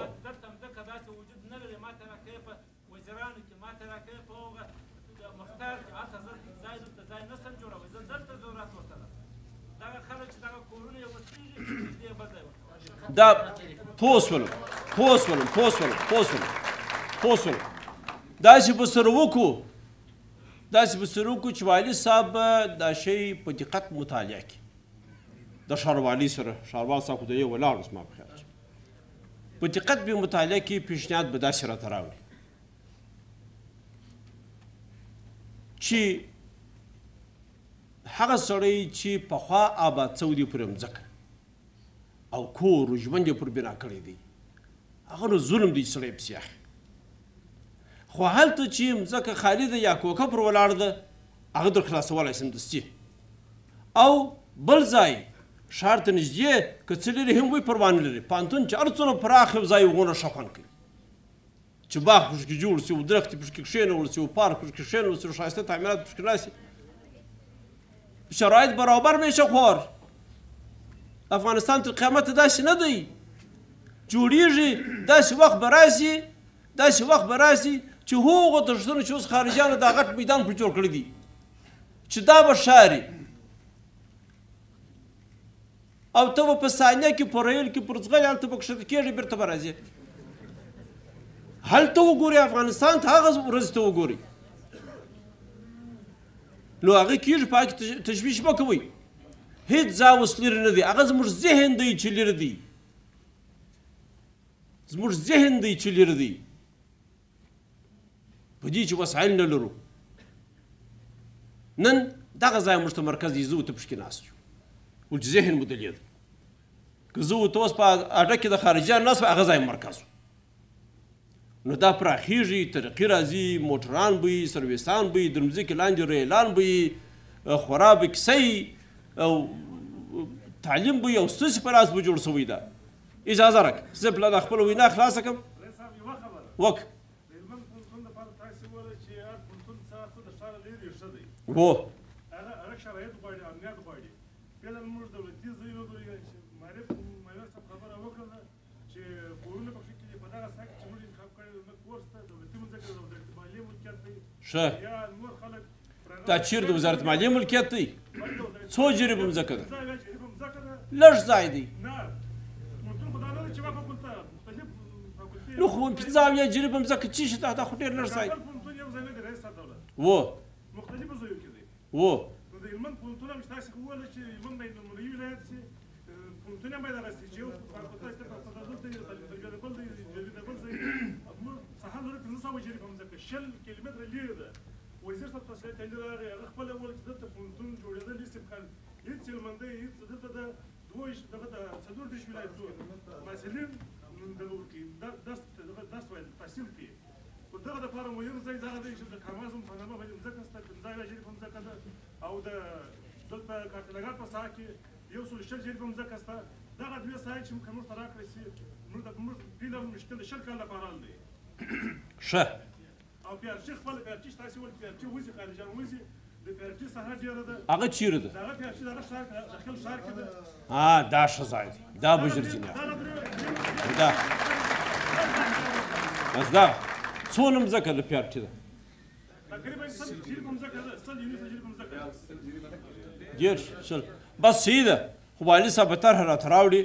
دا پوه شولم پوه شولم پوه شولم پوه شولم پوه شولم داسې به سره وکړو داسې به سره وکړو چې والي صاحب به دا شی په دقت مطالعه کړي د ښاروالۍ سره ښاروال صاحب خو د یې ولاړ اوس ما په خیال کې په دقت به مطالعه کې پیشنهاد به داسې راته راوړي چې هغه سړی چې پخوا آباد شوی دی پر مځکه او کور و ژوند یې پر بنا کړی دی هغه نو ظلم دی سړی پسې اخلي خو هلته چې مځکه خالي ده یا کوکه پر ولاړ ده هغه در خلاصولی سمدستي او بل ځای ښار ته نږدې که څه لري هم وی پروا نه لري پوهنتون چې هر څومره پراخ ځای وغونه ښه خوند کوي چې باغ پکې جوړ شي و درختې پکې کښېنول شي و پارک پکې کښېنول شي و ښایسته تعمیرات پکې راشي شرایط برابر میشه خور افغانستان تر قیامته داسې نه دی جوړیږي داسې وخت به راشي داسې وخت به راشي چې هغو دښتونو چې اوس خارجیانو دا غټ میدان پر جوړ کړی دي چې دا به ښاري او ته به په ثانیه کې په ریل کې پر ځغلې هلته به کښته کېږي بېرته به راځې هلته وګورئ افغانستان ته هغه ورځې ته وګورئ نو هغه کېږي په هغه کې تشویش مه کوئ هېڅ ځای اوس لرې نه دی هغه زموږ ذهن دی چې لرې دی زموږ ذهن دی چې لرې دی په دې چې وسایل نه لرو نن دغه ځای موږ ته مرکز دی زه ورته پشکې ناست یو ول چې ذهن مو دلې ده که زه ورته اوس په اډه کې د خارجیانو ناست وای هغه ځای مرکز نو دا پراخیږي ترقي راځي موټران به وي سرویسان به وي د مځکې لاندې ریلان به وي خورا به کیسه او تعلیم به وي او ستاسې په لاس به جوړ شوی ده اجازه راکړه زه پله دا خپله وینا خلاصه کړم وک و ښه دا چیرته وزارت مالیې ملکیت دی څو جریبه مځکه ده لږ ځای دی نو خو پنځه اویا جریبه مځکه چی شي دا خو ډېر لږ ځای و و شل کیلومتره لرې ده وزیر صاحب تاسو ته راغی هغه خپل اول چې دلته پوهنتون جوړېدل استبخال هېڅ هلمندی هېڅ دلته د دوه دغه د څلور دېرش ولایتونو محصلین دغه ورکوي درس درس وایي تحصیل کوي خو دغه دپاره مهم ځای دغه دی چې د کامازم په نامه باندې مځکه شته پنځه اویا جریبه مځکه ده او د دلته کارتلګار په ساحه کې یو سل شل جریبه مځکه شته دغه دوې ساحې چې موږ ته راکړی شي موږ د موږ فعلا مشکل د شل کال لپاره حل دی ښه او پیارچی خپل پیارچی تاسو ول پیارچی وځي خارجان وځي د پیارچی ساحه ډیره ده هغه چیرې ده هغه پیارچی دغه ښار داخل ښار کې ده ها دا ښه ځای دی دا به ژر ځینې دا بس دا څونه مځکه د پیارچی ده تقریبا سل جریبه مځکه ده سل یونیسه جریبه مځکه ده دېرش سل بس صحیح ده خو والي صاحب به طرحه راته راوړي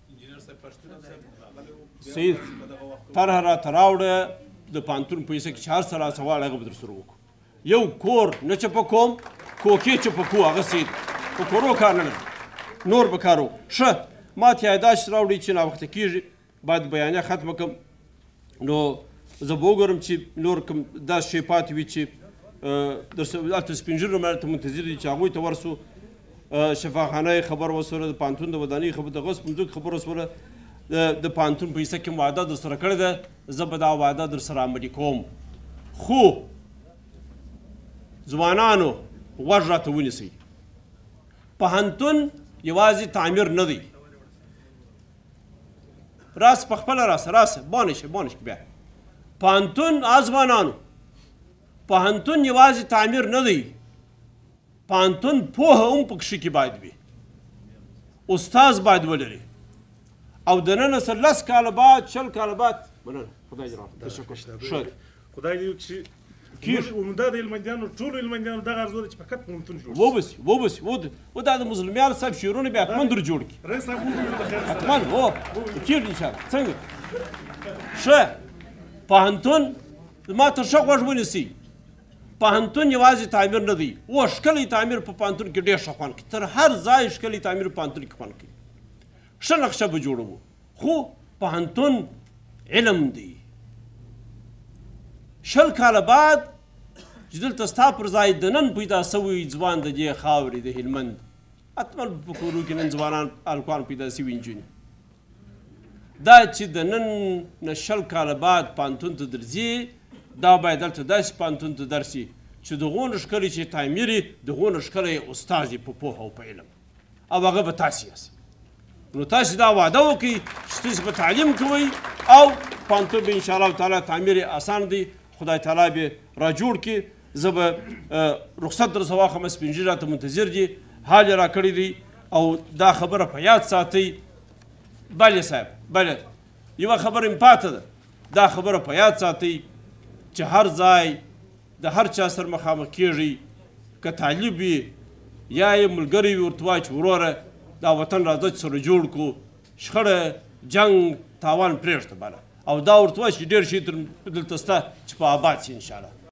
صحیح طرحه راته راوړه د پوهنتون په حصه کې چې هر څه راڅه غواړي هغه به در سره وکړو یو کور نه چپه کوم کوکې چپه کوو هغه صحیح ده په کورو کار نه لري نور به کار وکړو ښه ما ته یاداشت راوړي چې ناوخته کېږي باید بیانیه ختمه کړم نو زه به وګورم چې نور کوم داسې شی پاتې وي چې هلته سپین ږیرو ملته منتظر دي چې هغوی ته ورسو شفاخانه یې خبر وسوله د پوهنتون د ودانۍ خبر د غصب مځکو خبر وسوله د پوهنتون په حصه کې وعده در سره کړې ده زه به دا وعده در سره عملي کوم خو ځوانانو غوږ راته ونیسئ پوهنتون یوازې تعمیر نه دی راس په خپله راسه راسه بانې شه بانې شه بیا پوهنتون ځوانانو پوهنتون یوازې تعمیر نه دی پوهنتون پوهه هم پکښې کې باید وي استاذ باید ولري او د نن سره لس کاله بعد شل کاله بعد مننه خدای دې راوړي تشکر ښه خدای دې وکړي کېږي عمده د هلمندیانو ټولو هلمندیانو دغه ارزو ده چې فقط پوهنتون جوړ شي وبسي وبسي و دا د مظلومیانو صاحب شعرونه بیا حتما در جوړ کړي رئیس صاحب وګورئ د خیر سره حتما هو کېږي انشاءالله څنګه ښه پوهنتون ما ته ښه غوږ ونیسئ پوهنتون یوازې تعمیر نه دی و ښکلی تعمیر په پوهنتون کې ډېر ښه خوند کوي تر هر ځای ښکلی تعمیر په پوهنتون کې خوند کوي ښه نقشه به جوړوو خو پوهنتون علم دی شل کاله بعد چې دلته ستا پر ځای د نن پیدا سوی ځوان د دې خاورې د هلمند حتما په کورو کې نن ځوانان هلکان پیدا سوي نجونې دا چې د نن نه شل کاله بعد پوهنتون ته درځي دا باید دلته داسې پوهنتون ته درسي چې دغونه ښکلی چې تعمیر یې دغونه ښکلی استاد یې په پوهه او په علم او هغه به تاسې یاست نو تاسې دا وعده وکړئ چې تاسې به تعلیم کوئ او پوهنتون به انشاءالله تعالی تعمیر یې اسان دی خدای تعالی به را جوړ کړي زه به رخصت در څه واخلم سپین ږیري راته منتظر دي حال یې راکړی دی او دا خبره په یاد ساتئ بلې صاحب بلې یوه خبره مې پاته ده دا خبره په یاد ساتئ چې هر ځای د هر چا سره مخامخ کېږئ که طالب وي یا یې ملګری وي ورته وایي چې وروره دا وطن راځه چې سره جوړ کړو شخړه جنګ تاوان پرېږده بله او دا ورته وایي چې ډېر شي دلته شته چې په آباد شي انشاءالله